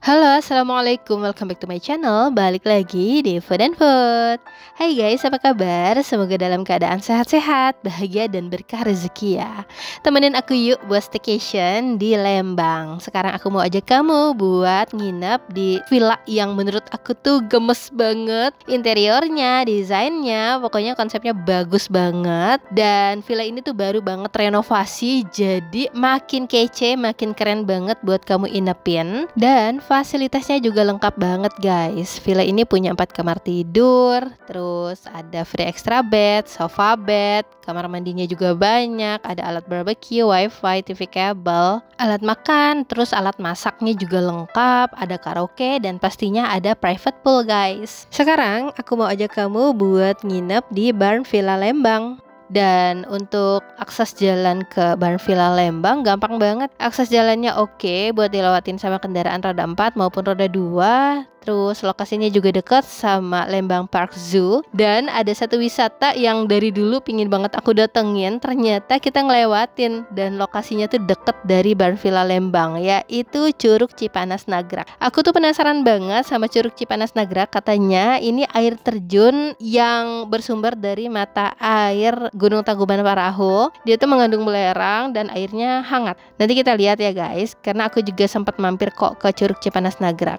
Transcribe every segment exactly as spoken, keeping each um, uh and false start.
Halo, assalamualaikum. Welcome back to my channel. Balik lagi di Food and Food. Hai guys, apa kabar? Semoga dalam keadaan sehat-sehat, bahagia dan berkah rezeki ya. Temenin aku yuk buat staycation di Lembang. Sekarang aku mau ajak kamu buat nginep di villa yang menurut aku tuh gemes banget. Interiornya, desainnya, pokoknya konsepnya bagus banget. Dan villa ini tuh baru banget renovasi, jadi makin kece, makin keren banget buat kamu inepin. Dan fasilitasnya juga lengkap banget guys. Villa ini punya empat kamar tidur, terus ada free extra bed, sofa bed, kamar mandinya juga banyak, ada alat barbecue, wifi, T V kabel, alat makan, terus alat masaknya juga lengkap, ada karaoke dan pastinya ada private pool guys. Sekarang aku mau ajak kamu buat nginep di Barn Villa Lembang. Dan untuk akses jalan ke Barn Villa Lembang gampang banget. Akses jalannya oke buat dilewatin sama kendaraan roda empat maupun roda dua. Terus lokasinya juga deket sama Lembang Park Zoo. Dan ada satu wisata yang dari dulu pingin banget aku datengin, ternyata kita ngelewatin. Dan lokasinya tuh deket dari Barn Villa Lembang, yaitu Curug Cipanas Nagrak. Aku tuh penasaran banget sama Curug Cipanas Nagrak. Katanya ini air terjun yang bersumber dari mata air Gunung Tangkuban Parahu. Dia tuh mengandung belerang dan airnya hangat. Nanti kita lihat ya guys, karena aku juga sempat mampir kok ke Curug Cipanas Nagrak.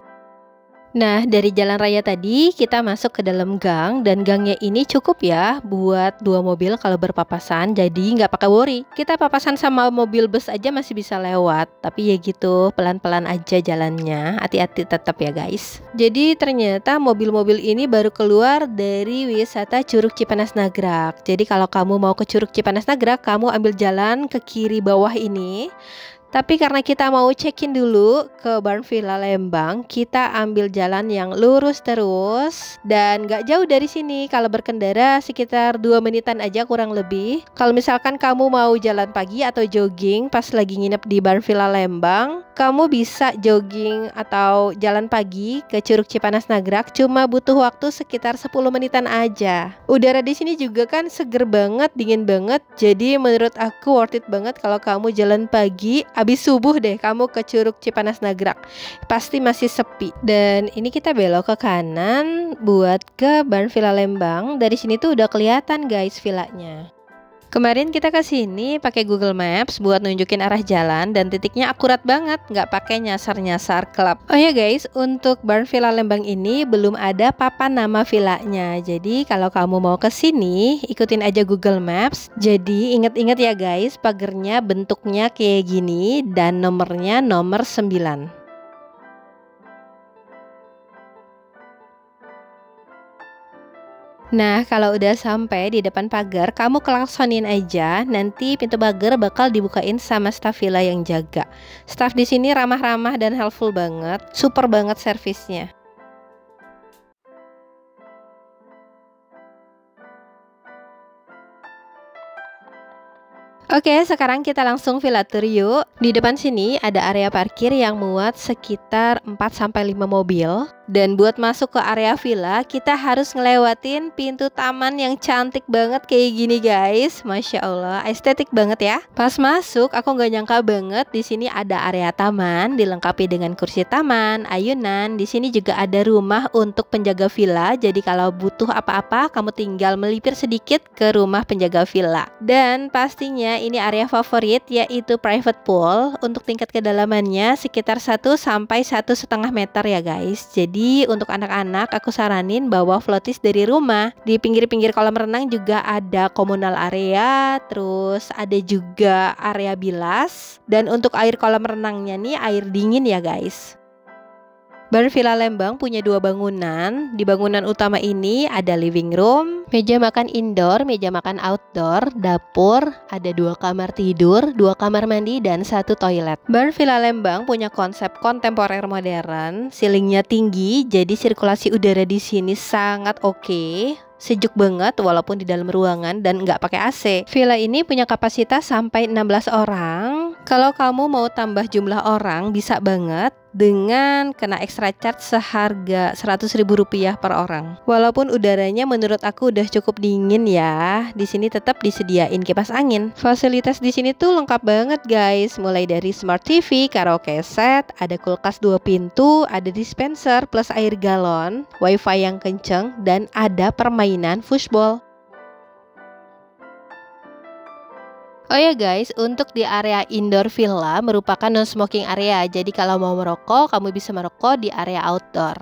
Nah, dari jalan raya tadi kita masuk ke dalam gang, dan gangnya ini cukup ya buat dua mobil kalau berpapasan, jadi nggak pakai worry. Kita papasan sama mobil bus aja masih bisa lewat, tapi ya gitu, pelan-pelan aja jalannya, hati-hati tetap ya guys. Jadi ternyata mobil-mobil ini baru keluar dari wisata Curug Cipanas Nagrak. Jadi kalau kamu mau ke Curug Cipanas Nagrak, kamu ambil jalan ke kiri bawah ini. Tapi karena kita mau check-in dulu ke Barn Villa Lembang, kita ambil jalan yang lurus terus dan gak jauh dari sini. Kalau berkendara sekitar dua menitan aja kurang lebih. Kalau misalkan kamu mau jalan pagi atau jogging pas lagi nginep di Barn Villa Lembang, kamu bisa jogging atau jalan pagi ke Curug Cipanas Nagrak, cuma butuh waktu sekitar sepuluh menitan aja. Udara di sini juga kan seger banget, dingin banget. Jadi menurut aku worth it banget kalau kamu jalan pagi habis subuh deh kamu ke Curug Cipanas Nagrak. Pasti masih sepi. Dan ini kita belok ke kanan buat ke Barn Villa Lembang. Dari sini tuh udah kelihatan guys villanya. Kemarin kita ke sini pakai Google Maps buat nunjukin arah jalan dan titiknya akurat banget, nggak pakai nyasar-nyasar klub. Oh ya guys, untuk Barn Villa Lembang ini belum ada papan nama villanya. Jadi kalau kamu mau ke sini, ikutin aja Google Maps. Jadi inget-inget ya guys, pagernya bentuknya kayak gini dan nomornya nomor sembilan. Nah, kalau udah sampai di depan pagar, kamu klaksonin aja. Nanti pintu pagar bakal dibukain sama staf villa yang jaga. Staf di sini ramah-ramah dan helpful banget. Super banget servisnya. Oke, sekarang kita langsung villa tour yuk. Di depan sini ada area parkir yang muat sekitar empat sampai lima mobil. Dan buat masuk ke area villa, kita harus ngelewatin pintu taman yang cantik banget kayak gini guys. Masya Allah, estetik banget ya. Pas masuk, aku nggak nyangka banget di sini ada area taman, dilengkapi dengan kursi taman, ayunan. Di sini juga ada rumah untuk penjaga villa. Jadi kalau butuh apa-apa, kamu tinggal melipir sedikit ke rumah penjaga villa. Dan pastinya ini area favorit yaitu private pool. Untuk tingkat kedalamannya sekitar satu sampai satu setengah meter ya guys. Jadi untuk anak-anak aku saranin bawa floaties dari rumah. Di pinggir-pinggir kolam renang juga ada komunal area, terus ada juga area bilas. Dan untuk air kolam renangnya nih air dingin ya guys. Barn Villa Lembang punya dua bangunan. Di bangunan utama ini ada living room, meja makan indoor, meja makan outdoor, dapur, ada dua kamar tidur, dua kamar mandi, dan satu toilet. Barn Villa Lembang punya konsep kontemporer modern, ceilingnya tinggi, jadi sirkulasi udara di sini sangat oke. Sejuk banget walaupun di dalam ruangan dan nggak pakai A C. Villa ini punya kapasitas sampai enam belas orang. Kalau kamu mau tambah jumlah orang bisa banget. dengan kena extra charge seharga seratus ribu rupiah per orang. Walaupun udaranya menurut aku udah cukup dingin ya, di sini tetap disediain kipas angin. Fasilitas di sini tuh lengkap banget guys, mulai dari smart T V, karaoke set, ada kulkas dua pintu, ada dispenser plus air galon, wifi yang kenceng, dan ada permainan fushball. Oh ya guys, untuk di area indoor villa merupakan non smoking area. Jadi kalau mau merokok, kamu bisa merokok di area outdoor.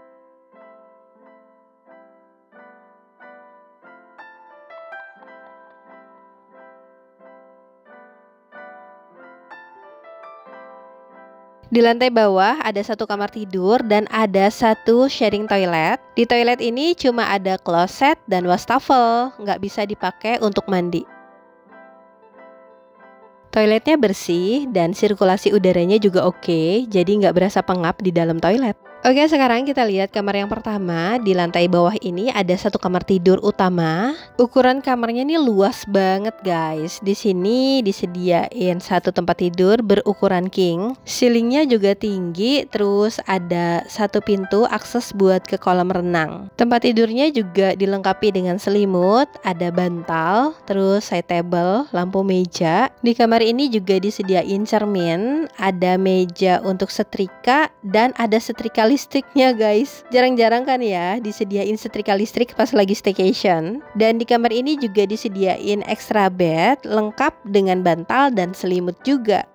Di lantai bawah ada satu kamar tidur dan ada satu sharing toilet. Di toilet ini cuma ada kloset dan wastafel, nggak bisa dipakai untuk mandi. Toiletnya bersih dan sirkulasi udaranya juga oke, jadi nggak berasa pengap di dalam toilet. Oke, sekarang kita lihat kamar yang pertama. Di lantai bawah ini ada satu kamar tidur utama. Ukuran kamarnya ini luas banget guys. Di sini disediain satu tempat tidur berukuran king. Ceilingnya juga tinggi, terus ada satu pintu akses buat ke kolam renang. Tempat tidurnya juga dilengkapi dengan selimut, ada bantal, terus side table, lampu meja. Di kamar ini juga disediain cermin, ada meja untuk setrika, dan ada setrika listriknya guys. Jarang-jarang kan ya disediain setrika listrik pas lagi staycation. Dan di kamar ini juga disediain extra bed lengkap dengan bantal dan selimut juga.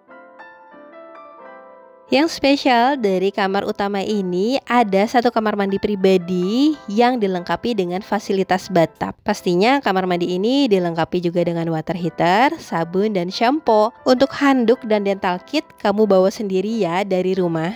Yang spesial dari kamar utama ini ada satu kamar mandi pribadi yang dilengkapi dengan fasilitas bathtub. Pastinya kamar mandi ini dilengkapi juga dengan water heater, sabun, dan shampoo. Untuk handuk dan dental kit kamu bawa sendiri ya dari rumah.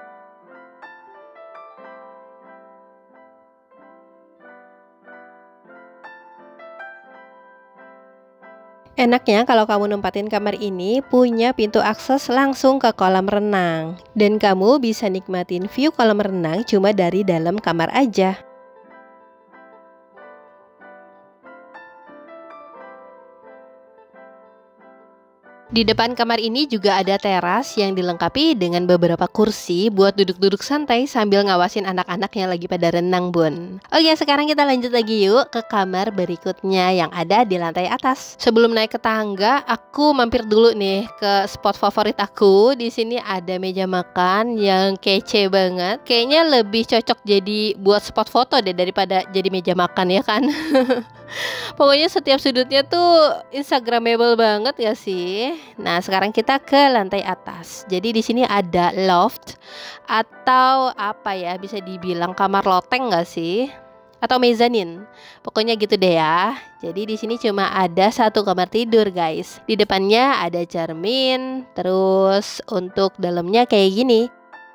Enaknya kalau kamu nempatin kamar ini punya pintu akses langsung ke kolam renang. Dan kamu bisa nikmatin view kolam renang cuma dari dalam kamar aja. Di depan kamar ini juga ada teras yang dilengkapi dengan beberapa kursi buat duduk-duduk santai sambil ngawasin anak-anak yang lagi pada renang bun. Oke, sekarang kita lanjut lagi yuk ke kamar berikutnya yang ada di lantai atas. Sebelum naik ke tangga, aku mampir dulu nih ke spot favorit aku. Di sini ada meja makan yang kece banget. Kayaknya lebih cocok jadi buat spot foto deh daripada jadi meja makan ya kan. Pokoknya setiap sudutnya tuh instagramable banget ya sih. Nah, sekarang kita ke lantai atas. Jadi di sini ada loft atau apa ya, bisa dibilang kamar loteng nggak sih? Atau mezanin. Pokoknya gitu deh ya. Jadi di sini cuma ada satu kamar tidur, guys. Di depannya ada cermin, terus untuk dalamnya kayak gini.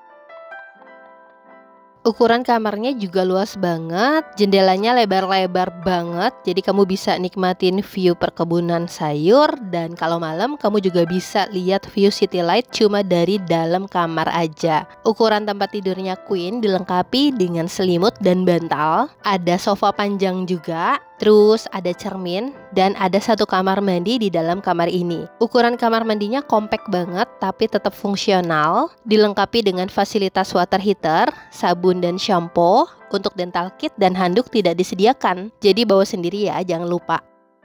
Ukuran kamarnya juga luas banget, jendelanya lebar-lebar banget, jadi kamu bisa nikmatin view perkebunan sayur. Dan kalau malam kamu juga bisa lihat view city light cuma dari dalam kamar aja. Ukuran tempat tidurnya queen, dilengkapi dengan selimut dan bantal. Ada sofa panjang juga, terus ada cermin, dan ada satu kamar mandi di dalam kamar ini. Ukuran kamar mandinya compact banget tapi tetap fungsional, dilengkapi dengan fasilitas water heater, sabun dan shampoo. Untuk dental kit dan handuk tidak disediakan, jadi bawa sendiri ya, jangan lupa.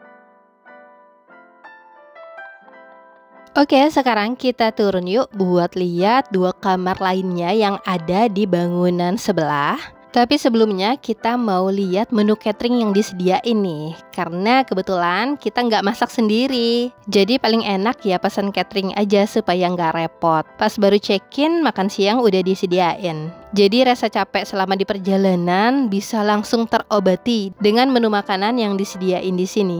Oke, sekarang kita turun yuk buat lihat dua kamar lainnya yang ada di bangunan sebelah. Tapi sebelumnya kita mau lihat menu catering yang disediain nih. Karena kebetulan kita nggak masak sendiri, jadi paling enak ya pesan catering aja supaya nggak repot. Pas baru check-in, makan siang udah disediain. Jadi rasa capek selama di perjalanan bisa langsung terobati dengan menu makanan yang disediain di sini.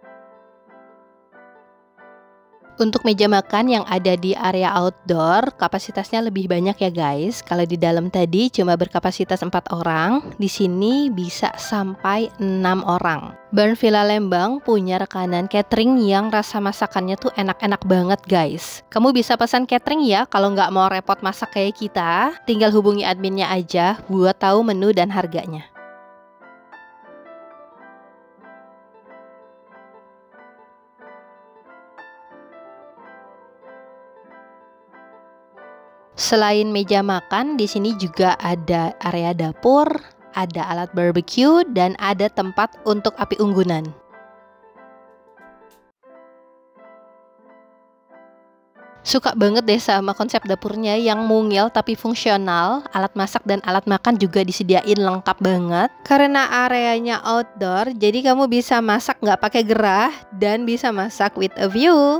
Untuk meja makan yang ada di area outdoor, kapasitasnya lebih banyak ya guys. Kalau di dalam tadi cuma berkapasitas empat orang, di sini bisa sampai enam orang. Burn Villa Lembang punya rekanan catering yang rasa masakannya tuh enak-enak banget guys. Kamu bisa pesan catering ya kalau nggak mau repot masak kayak kita. Tinggal hubungi adminnya aja buat tahu menu dan harganya. Selain meja makan, di sini juga ada area dapur, ada alat barbecue, dan ada tempat untuk api unggunan. Suka banget deh sama konsep dapurnya yang mungil tapi fungsional. Alat masak dan alat makan juga disediain lengkap banget. Karena areanya outdoor, jadi kamu bisa masak nggak pakai gerah dan bisa masak with a view.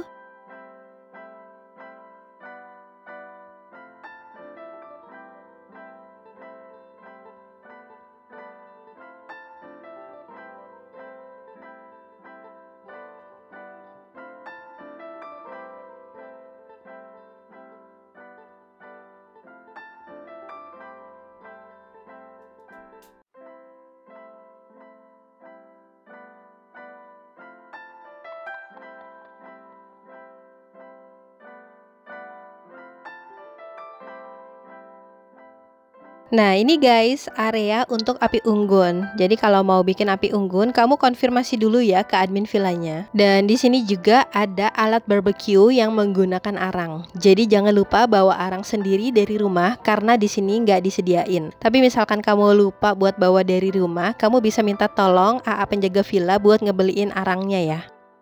Nah, ini guys, area untuk api unggun. Jadi kalau mau bikin api unggun, kamu konfirmasi dulu ya ke admin villanya. Dan di sini juga ada alat barbecue yang menggunakan arang. Jadi jangan lupa bawa arang sendiri dari rumah karena di sini nggak disediain. Tapi misalkan kamu lupa buat bawa dari rumah, kamu bisa minta tolong A A penjaga villa buat ngebeliin arangnya ya.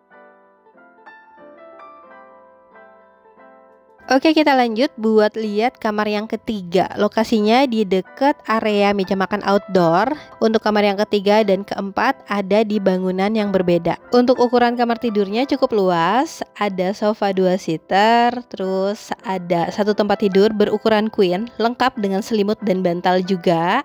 Oke, kita lanjut buat lihat kamar yang ketiga. Lokasinya di dekat area meja makan outdoor. Untuk kamar yang ketiga dan keempat ada di bangunan yang berbeda. Untuk ukuran kamar tidurnya cukup luas. Ada sofa dua seater, terus ada satu tempat tidur berukuran queen, lengkap dengan selimut dan bantal juga.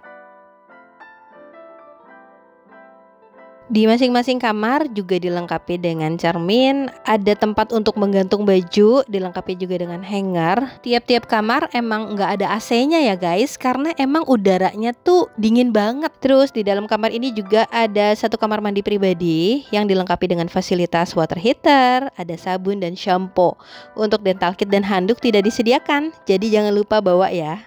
Di masing-masing kamar juga dilengkapi dengan cermin, ada tempat untuk menggantung baju, dilengkapi juga dengan hanger. Tiap-tiap kamar emang nggak ada A C-nya ya guys, karena emang udaranya tuh dingin banget. Terus di dalam kamar ini juga ada satu kamar mandi pribadi yang dilengkapi dengan fasilitas water heater, ada sabun dan shampoo. Untuk dental kit dan handuk tidak disediakan, jadi jangan lupa bawa ya.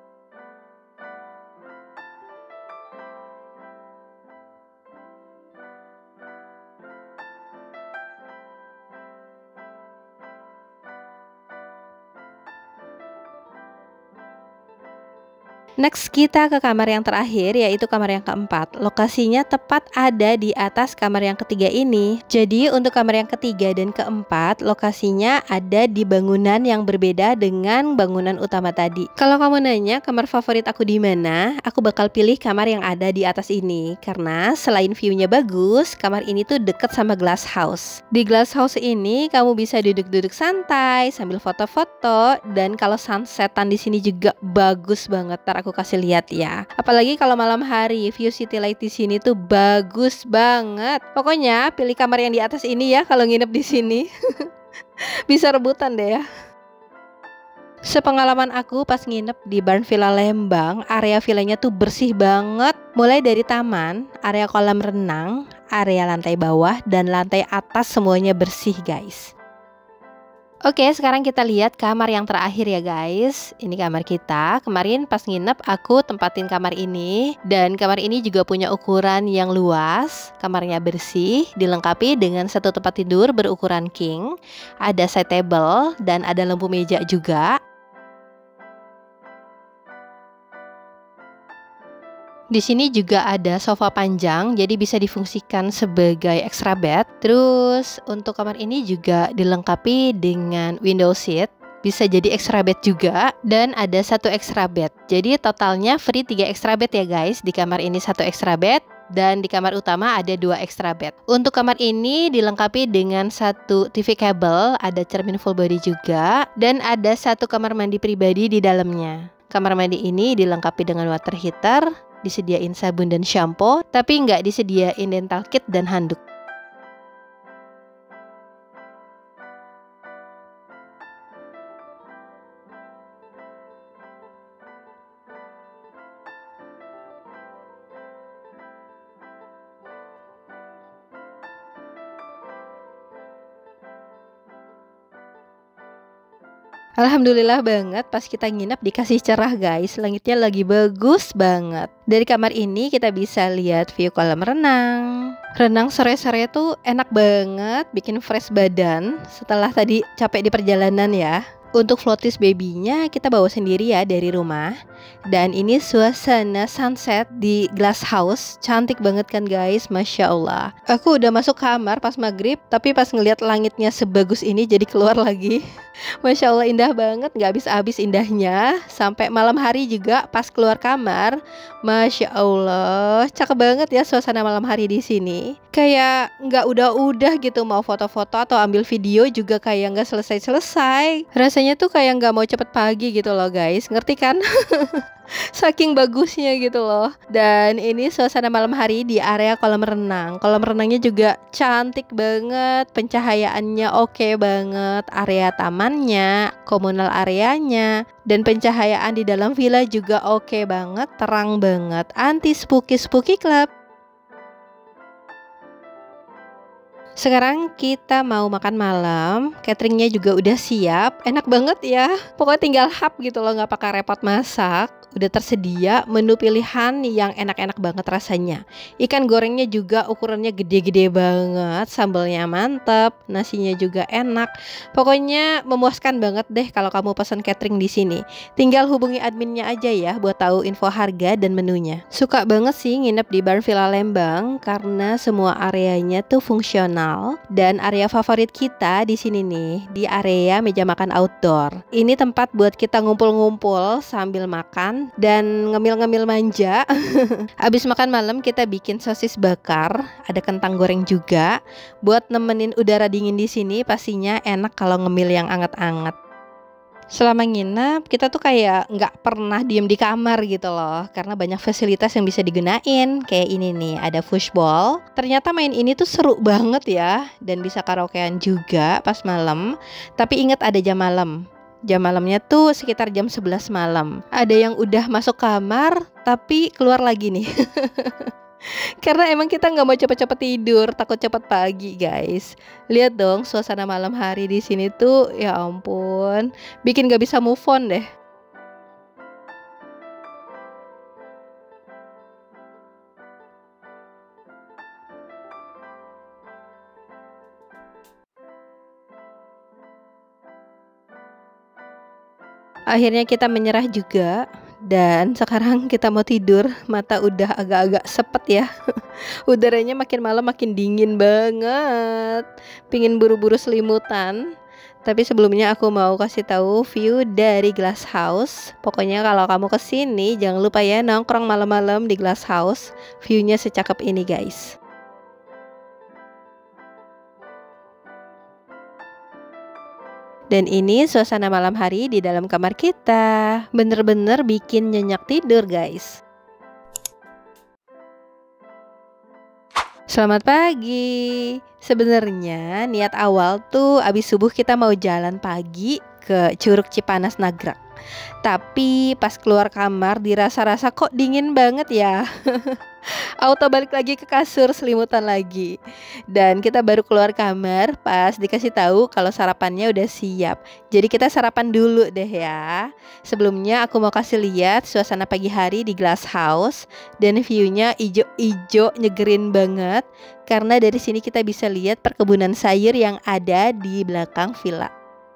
Next kita ke kamar yang terakhir, yaitu kamar yang keempat. Lokasinya tepat ada di atas kamar yang ketiga ini. Jadi untuk kamar yang ketiga dan keempat, lokasinya ada di bangunan yang berbeda dengan bangunan utama tadi. Kalau kamu nanya kamar favorit aku di mana, aku bakal pilih kamar yang ada di atas ini. Karena selain view-nya bagus, kamar ini tuh deket sama glass house. Di glass house ini kamu bisa duduk-duduk santai sambil foto-foto, dan kalau sunsetan di sini juga bagus banget. Ntar aku kasih lihat ya. Apalagi kalau malam hari, view city light di sini tuh bagus banget. Pokoknya pilih kamar yang di atas ini ya kalau nginep di sini. Bisa rebutan deh ya. Sepengalaman aku pas nginep di Barn Villa Lembang, area villanya tuh bersih banget. Mulai dari taman, area kolam renang, area lantai bawah, dan lantai atas semuanya bersih guys. Oke, sekarang kita lihat kamar yang terakhir ya guys. Ini kamar kita. Kemarin pas nginep aku tempatin kamar ini. Dan kamar ini juga punya ukuran yang luas. Kamarnya bersih, dilengkapi dengan satu tempat tidur berukuran king. Ada side table dan ada lampu meja juga. Di sini juga ada sofa panjang, jadi bisa difungsikan sebagai extra bed. Terus untuk kamar ini juga dilengkapi dengan window seat, bisa jadi extra bed juga. Dan ada satu extra bed, jadi totalnya free tiga extra bed ya guys. Di kamar ini satu extra bed, dan di kamar utama ada dua extra bed. Untuk kamar ini dilengkapi dengan satu T V kabel, ada cermin full body juga, dan ada satu kamar mandi pribadi di dalamnya. Kamar mandi ini dilengkapi dengan water heater, disediain sabun dan shampoo, tapi nggak disediain dental kit dan handuk. Alhamdulillah banget pas kita nginep dikasih cerah guys. Langitnya lagi bagus banget. Dari kamar ini kita bisa lihat view kolam renang. Renang sore-sore tuh enak banget, bikin fresh badan setelah tadi capek di perjalanan ya. Untuk floaties babynya kita bawa sendiri ya dari rumah. Dan ini suasana sunset di glass house. Cantik banget kan guys, Masya Allah. Aku udah masuk kamar pas maghrib, tapi pas ngeliat langitnya sebagus ini jadi keluar lagi. Masya Allah indah banget, gak habis-habis indahnya. Sampai malam hari juga pas keluar kamar, Masya Allah, cakep banget ya suasana malam hari di sini. Kayak nggak udah-udah gitu, mau foto-foto atau ambil video juga kayak nggak selesai-selesai. Rasanya tuh kayak nggak mau cepet pagi gitu loh guys, ngerti kan? Saking bagusnya gitu loh. Dan ini suasana malam hari di area kolam renang. Kolam renangnya juga cantik banget, pencahayaannya oke banget, area tamannya, komunal areanya, dan pencahayaan di dalam villa juga oke banget, terang banget, anti spooky-spooky club. Sekarang kita mau makan malam, cateringnya juga udah siap, enak banget ya. Pokoknya tinggal hap gitu loh, nggak pakai repot masak. Udah tersedia menu pilihan yang enak-enak banget rasanya. Ikan gorengnya juga ukurannya gede-gede banget, sambalnya mantep, nasinya juga enak. Pokoknya memuaskan banget deh kalau kamu pesan catering di sini. Tinggal hubungi adminnya aja ya buat tahu info harga dan menunya. Suka banget sih nginep di Barn Villa Lembang karena semua areanya tuh fungsional. Dan area favorit kita di sini nih, di area meja makan outdoor. Ini tempat buat kita ngumpul-ngumpul sambil makan dan ngemil-ngemil manja. Abis makan malam kita bikin sosis bakar, ada kentang goreng juga. Buat nemenin udara dingin di sini pastinya enak kalau ngemil yang anget-anget. Selama nginep kita tuh kayak nggak pernah diem di kamar gitu loh, karena banyak fasilitas yang bisa digunain. Kayak ini nih, ada foosball. Ternyata main ini tuh seru banget ya, dan bisa karaokean juga pas malam. Tapi ingat ada jam malam. Jam malamnya tuh sekitar jam sebelas malam. Ada yang udah masuk kamar tapi keluar lagi nih. Karena emang kita nggak mau cepet-cepet tidur, takut cepet pagi guys. Lihat dong suasana malam hari di sini tuh, ya ampun, bikin nggak bisa move on deh. Akhirnya kita menyerah juga. Dan sekarang kita mau tidur, mata udah agak-agak sepet ya. Udaranya makin malam makin dingin banget. Pingin buru-buru selimutan. Tapi sebelumnya aku mau kasih tahu view dari glass house. Pokoknya kalau kamu kesini jangan lupa ya nongkrong malam-malam di glass house. Viewnya secakep ini guys. Dan ini suasana malam hari di dalam kamar kita. Bener-bener bikin nyenyak tidur guys. Selamat pagi. Sebenarnya niat awal tuh abis subuh kita mau jalan pagi ke Curug Cipanas Nagrag. Tapi pas keluar kamar dirasa-rasa kok dingin banget ya. Auto balik lagi ke kasur, selimutan lagi. Dan kita baru keluar kamar pas dikasih tahu kalau sarapannya udah siap. Jadi kita sarapan dulu deh ya. Sebelumnya aku mau kasih lihat suasana pagi hari di glass house. Dan viewnya ijo-ijo nyegerin banget. Karena dari sini kita bisa lihat perkebunan sayur yang ada di belakang villa.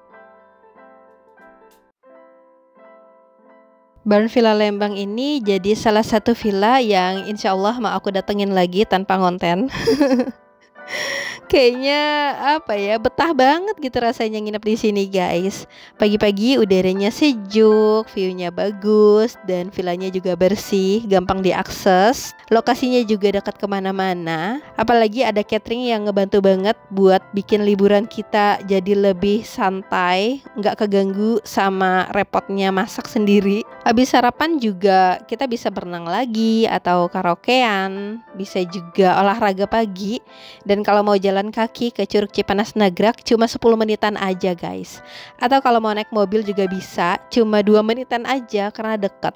Barn Villa Lembang ini jadi salah satu villa yang insya Allah mau aku datengin lagi tanpa konten. Kayaknya apa ya, betah banget gitu rasanya nginep di sini guys. Pagi-pagi udaranya sejuk, viewnya bagus, dan villanya juga bersih, gampang diakses. Lokasinya juga dekat kemana-mana. Apalagi ada catering yang ngebantu banget buat bikin liburan kita jadi lebih santai, nggak keganggu sama repotnya masak sendiri. Habis sarapan juga kita bisa berenang lagi atau karaokean, bisa juga olahraga pagi. Dan kalau mau jalan kaki ke Curug Cipanas Nagrag cuma sepuluh menitan aja guys. Atau kalau mau naik mobil juga bisa, cuma dua menitan aja karena deket.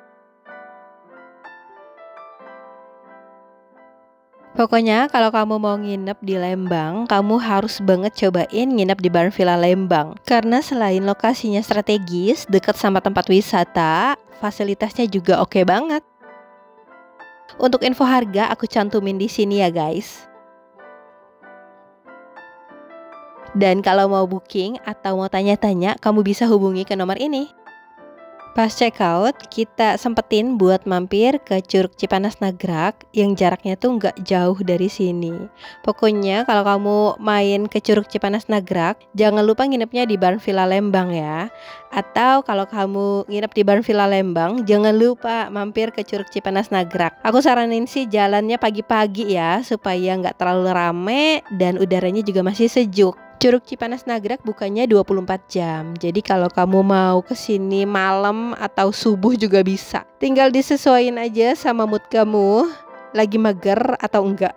Pokoknya kalau kamu mau nginep di Lembang, kamu harus banget cobain nginep di Barn Villa Lembang. Karena selain lokasinya strategis, dekat sama tempat wisata, fasilitasnya juga oke banget. Untuk info harga aku cantumin di sini ya guys. Dan kalau mau booking atau mau tanya-tanya, kamu bisa hubungi ke nomor ini. Pas check out, kita sempetin buat mampir ke Curug Cipanas Nagrak yang jaraknya tuh nggak jauh dari sini. Pokoknya kalau kamu main ke Curug Cipanas Nagrak, jangan lupa nginepnya di Barn Villa Lembang ya. Atau kalau kamu nginep di Barn Villa Lembang, jangan lupa mampir ke Curug Cipanas Nagrak. Aku saranin sih jalannya pagi-pagi ya, supaya nggak terlalu rame dan udaranya juga masih sejuk. Curug Cipanas Nagrak bukannya dua puluh empat jam. Jadi kalau kamu mau kesini malam atau subuh juga bisa. Tinggal disesuaikan aja sama mood kamu, lagi mager atau enggak.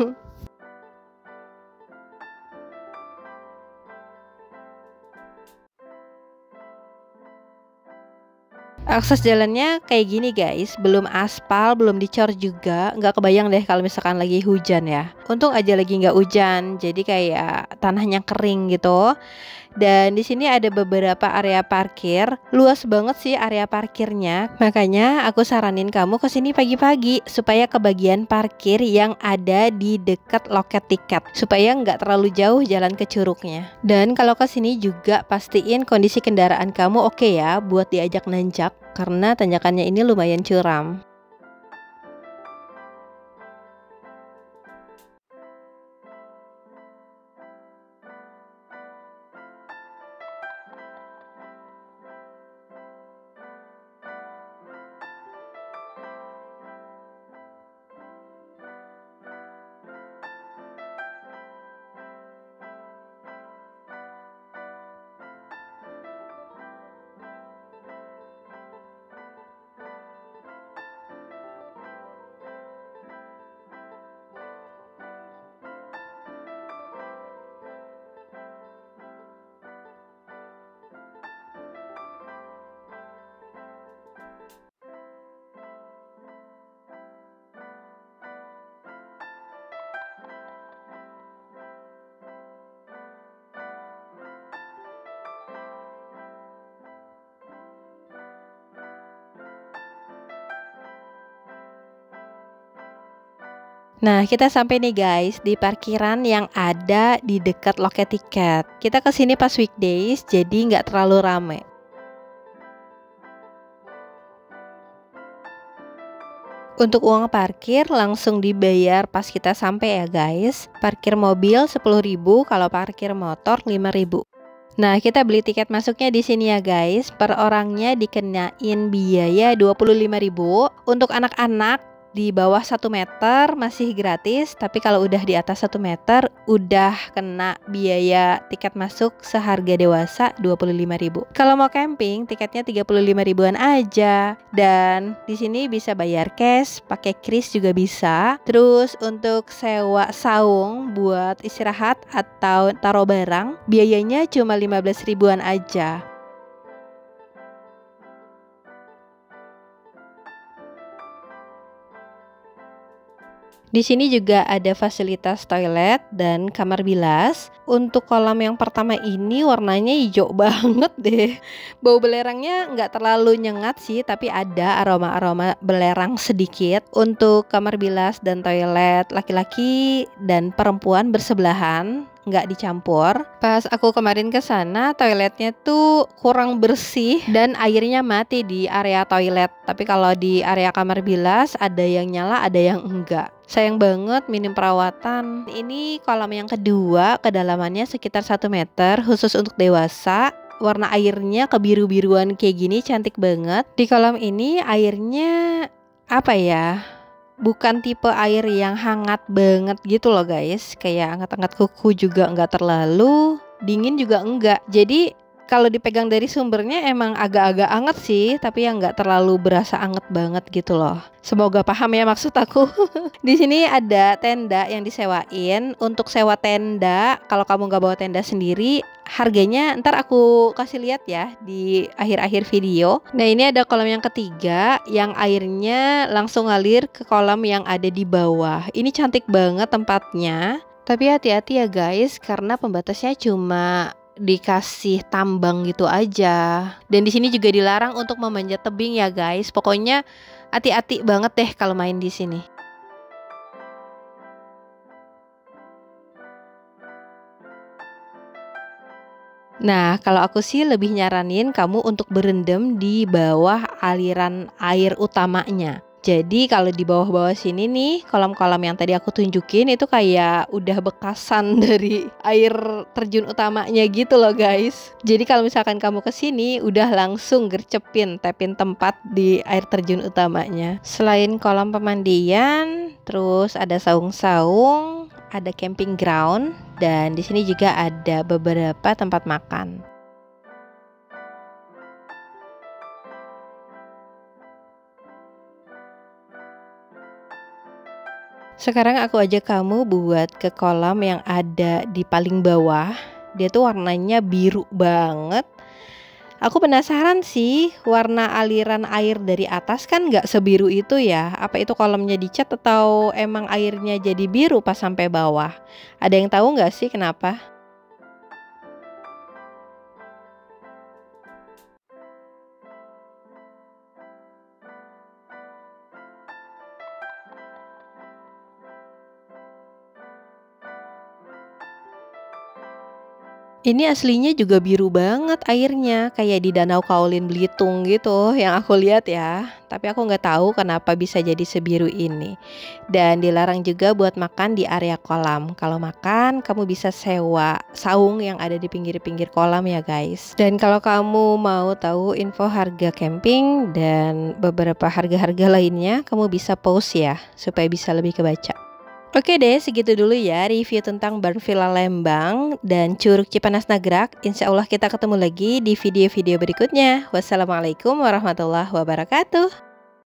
Akses jalannya kayak gini guys, belum aspal, belum dicor juga. Nggak kebayang deh kalau misalkan lagi hujan ya. Untung aja lagi nggak hujan, jadi kayak tanahnya kering gitu. Dan di sini ada beberapa area parkir, luas banget sih area parkirnya. Makanya aku saranin kamu kesini pagi-pagi supaya kebagian parkir yang ada di dekat loket tiket, supaya nggak terlalu jauh jalan ke curugnya. Dan kalau kesini juga pastiin kondisi kendaraan kamu oke ya buat diajak nanjak, karena tanjakannya ini lumayan curam. Nah, kita sampai nih guys di parkiran yang ada di dekat loket tiket. Kita kesini pas weekdays, jadi nggak terlalu rame. Untuk uang parkir langsung dibayar pas kita sampai ya guys. Parkir mobil sepuluh ribu, kalau parkir motor lima ribu. Nah, kita beli tiket masuknya di sini ya guys. Per orangnya dikenain biaya dua puluh lima ribu. Untuk anak-anak di bawah satu meter masih gratis, tapi kalau udah di atas satu meter udah kena biaya tiket masuk seharga dewasa dua puluh lima ribu. Kalau mau camping tiketnya tiga puluh lima ribuan aja. Dan di sini bisa bayar cash, pakai kris juga bisa. Terus untuk sewa saung buat istirahat atau taruh barang, biayanya cuma lima belas ribuan aja. Di sini juga ada fasilitas toilet dan kamar bilas. Untuk kolam yang pertama ini warnanya hijau banget deh. Bau belerangnya nggak terlalu nyengat sih, tapi ada aroma-aroma belerang sedikit. Untuk kamar bilas dan toilet laki-laki dan perempuan bersebelahan, nggak dicampur. Pas aku kemarin ke sana, toiletnya tuh kurang bersih dan airnya mati di area toilet. Tapi kalau di area kamar bilas ada yang nyala, ada yang enggak. Sayang banget minim perawatan. Ini kolam yang kedua, kedalamannya sekitar satu meter, khusus untuk dewasa. Warna airnya kebiru-biruan kayak gini, cantik banget. Di kolam ini airnya apa ya? Bukan tipe air yang hangat banget gitu loh guys. Kayak hangat-hangat kuku juga nggak terlalu, dingin juga enggak. Jadi kalau dipegang dari sumbernya emang agak-agak anget sih, tapi yang nggak terlalu berasa anget banget gitu loh. Semoga paham ya maksud aku. Di sini ada tenda yang disewain. Untuk sewa tenda, kalau kamu nggak bawa tenda sendiri, harganya ntar aku kasih lihat ya di akhir-akhir video. Nah, ini ada kolam yang ketiga yang airnya langsung ngalir ke kolam yang ada di bawah. Ini cantik banget tempatnya. Tapi hati-hati ya guys, karena pembatasnya cuma dikasih tambang gitu aja. Dan di sini juga dilarang untuk memanjat tebing ya guys. Pokoknya hati-hati banget deh kalau main di sini. Nah, kalau aku sih lebih nyaranin kamu untuk berendam di bawah aliran air utamanya. Jadi kalau di bawah-bawah sini nih, kolam-kolam yang tadi aku tunjukin itu kayak udah bekasan dari air terjun utamanya gitu loh guys. Jadi kalau misalkan kamu kesini udah langsung gercepin, tapin tempat di air terjun utamanya. Selain kolam pemandian, terus ada saung-saung, ada camping ground, dan di sini juga ada beberapa tempat makan. Sekarang aku ajak kamu buat ke kolam yang ada di paling bawah. Dia tuh warnanya biru banget. Aku penasaran sih, warna aliran air dari atas kan nggak sebiru itu ya. Apa itu kolamnya dicat atau emang airnya jadi biru pas sampai bawah? Ada yang tahu nggak sih kenapa? Ini aslinya juga biru banget airnya, kayak di Danau Kaolin Belitung gitu yang aku lihat ya. Tapi aku nggak tahu kenapa bisa jadi sebiru ini. Dan dilarang juga buat makan di area kolam. Kalau makan, kamu bisa sewa saung yang ada di pinggir-pinggir kolam ya guys. Dan kalau kamu mau tahu info harga camping dan beberapa harga-harga lainnya, kamu bisa pause ya, supaya bisa lebih kebaca. Oke deh, segitu dulu ya review tentang Barn Villa Lembang dan Curug Cipanas Nagrak. Insya Allah kita ketemu lagi di video-video berikutnya. Wassalamualaikum warahmatullahi wabarakatuh.